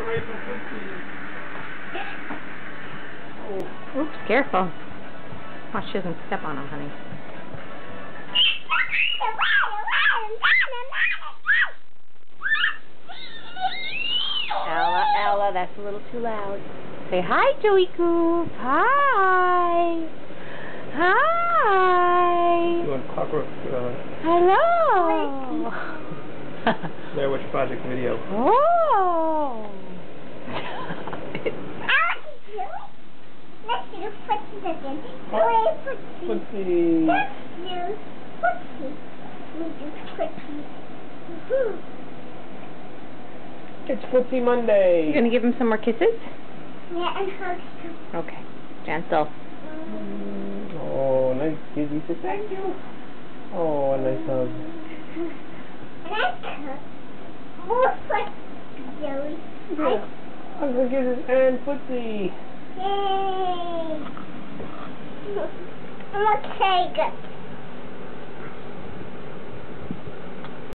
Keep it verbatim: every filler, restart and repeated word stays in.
away from footsie. Oh. Oops, careful. Watch she doesn't step on him, honey. Ella, Ella, that's a little too loud. Say hi, Joey Coop. Hi. Hi. Doing cockroach. Uh, Hello. Blair Witch Project video. Oh. Let's do footsie again. Oh. Footsie. Footsie. Let's do footsie. We do footsie. Woohoo. It's Footsie Monday. You're gonna give him some more kisses? Yeah, and hugs too. Okay. Gentle. Mm. Oh, nice kizzy. Say thank you. Oh, a nice hug. Let's hug. More footsie, Joey. Yeah. Hugs and kisses and Footsie. Yay! I'm okay, good.